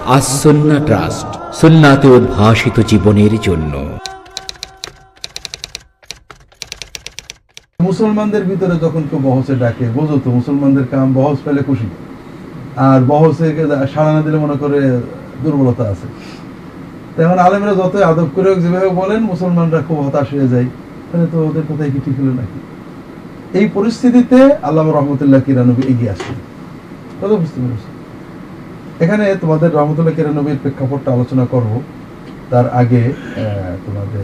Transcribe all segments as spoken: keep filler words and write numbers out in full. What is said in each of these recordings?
As Sunnah trust, সুন্নাতে উদ্ভাসিত জীবনের জন্য। মুসলমানদের ভিতরে যখন কেউ বহসে ডাকে, বোঝো তো মুসলমানদের কাম বহস পেলে খুশি, আর বহসে সাড়া না দিলে মনে করে দুর্বলতা আছে। তেমন আলেমরা যতই আদব করে যেভাবে বলেন, মুসলমানরা খুব হতাশ হয়ে যায়, তাহলে তো ওদের কথাই কি ঠিক হলো নাকি? এই পরিস্থিতিতে আল্লামা রহমতুল্লাহ কিরানবী এগিয়ে আসেন। কথা বুঝতে পেরেছি? এখানে তোমাদের রহমতুল্লাহ কিরানবীর প্রেক্ষাপটটা আলোচনা করব, তার আগে তোমাদের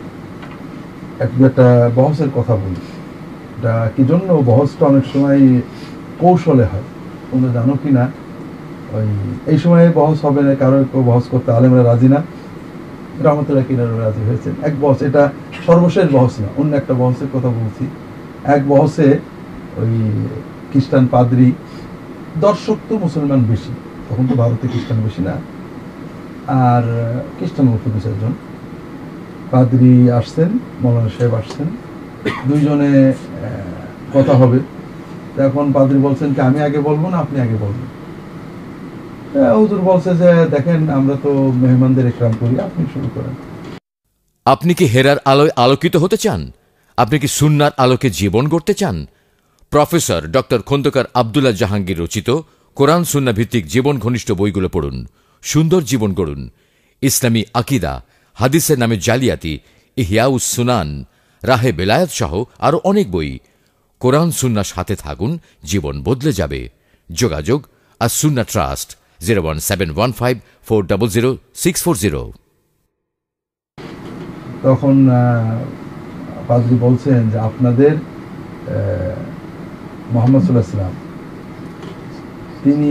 একটা বহসের কথা বলি। এটা কি জন্য বহসটা অনেক সময় কৌশলে হয়, তোমরা জানো কি না? ওই এই সময় বহস হবে না, কারো কেউ বহস করতে আলেমরা রাজি না, রহমতুল্লাহ কিরানবী রাজি হয়েছেন। এক বহস, এটা সর্বশেষ বহস না, অন্য একটা বহসের কথা বলছি। এক বহসে ওই খ্রিস্টান পাদ্রী, দর্শক তো মুসলমান বেশি, তখন তো ভারতে খ্রিস্টান বেশি না, আর খ্রিস্টান মতো দু চারজন পাদ্রী আসছেন, মৌলানা সাহেব আসছেন, দুইজনে কথা হবে। এখন পাদ্রী বলছেন কি আমি আগে বলবো না আপনি আগে বলবেন? হুজুর বলছে যে দেখেন আমরা তো মেহমানদের ইকরাম করি, আপনি শুরু করেন। আপনি কি হেরার আলোয় আলোকিত হতে চান? আপনি কি সুন্নার আলোকে জীবন গড়তে চান? প্রফেসর ডক্টর খন্দকার আব্দুল্লাহ জাহাঙ্গীর রচিত কোরআন সুন্না ভিত্তিক জীবন ঘনিষ্ঠ বইগুলো পড়ুন, সুন্দর জীবন গড়ুন। ইসলামী আকিদা, হাদিসের নামে জালিয়াতি, ইহয়াউস সুনান, রাহে বেলায়েত সহ আরো অনেক বই। কোরআন সুন্নার সাথে থাকুন, জীবন বদলে যাবে। যোগাযোগ আস-সুন্নাহ trust, zero one seven one five four zero zero six four zero. তখন পাদ্রী বলছেন যে আপনাদের মুহাম্মদ সাল্লাল্লাহু আলাইহি ওয়াসাল্লাম, তিনি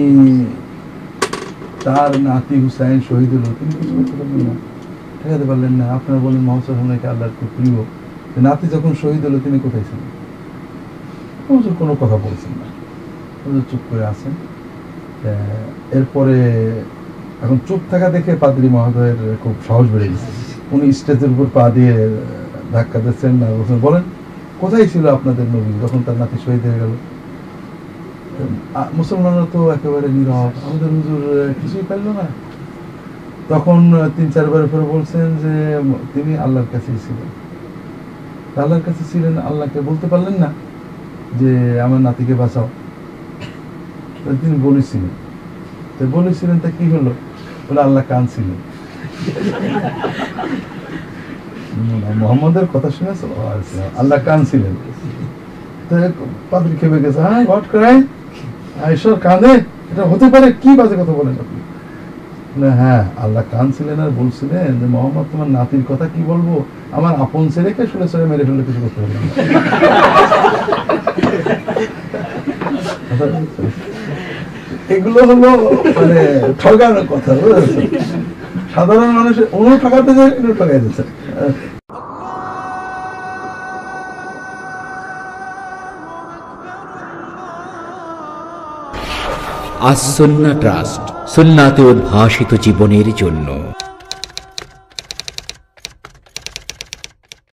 তার নাতি হুসাইন শহীদ হলো, তিনি কিছু ঠেকাতে পারলেন না। আপনারা বলেন মুহাম্মদ সাল্লাল্লাহু আলাইহি ওয়াসাল্লামকে আল্লাহর খুব প্রিয়, নাতি যখন শহীদ হলো তিনি কোথায় ছিলেন? হুজুর কোনো কথা বলছেন না, হুজুর চুপ করে আছেন। এরপরে এখন চুপ থাকা দেখে পাদ্রী মহোদয়ের খুব সাহস বেড়ে গেছে। উনি স্টেজের উপর পা দিয়ে ধাক্কা দিচ্ছেন না, বলছেন বলেন কোথায় ছিল আপনাদের নবী যখন তার নাতি শহীদ হয়ে গেল? মুসলমানরা তো একেবারে নীরব, আমাদের হুজুর কিছুই পারল না। তখন তিন চারবার পরে বলছেন যে তিনি আল্লাহর কাছেই ছিলেন। আল্লাহর কাছে ছিলেন, আল্লাহকে বলতে পারলেন না যে আমার নাতিকে বাঁচাও? তিনি বলেছিলেন, তো বলেছিলেন তা কি হলো? বলে আল্লাহ কাঁদছিলেন। মুহাম্মদের কথা শুনে আল্লাহ কাঁদছিলেন। পাদ্রী খেপে গেছে, হ্যাঁ হোয়াট ক্রাই, ঈশ্বর কাঁদে? এটা হতে পারে? কি বাজে কথা বলেন আপনি? হ্যাঁ আল্লাহ কাঁদছিলেন আর বলছিলেন যে মোহাম্মদ তোমার নাতির কথা কি বলবো, আমার আপন ছেলেকে শুনে শুনে মেরে ফেললে কিছু করতে পারলাম না। এগুলো হলো মানে ঠগানোর কথা, বুঝেছো? সাধারণ মানুষের উনি ঠকাতে যায়, উনি ঠকাই দিচ্ছে। আস-সুন্নাহ ট্রাস্ট, সুন্নাতে উদ্ভাসিত জীবনের জন্য।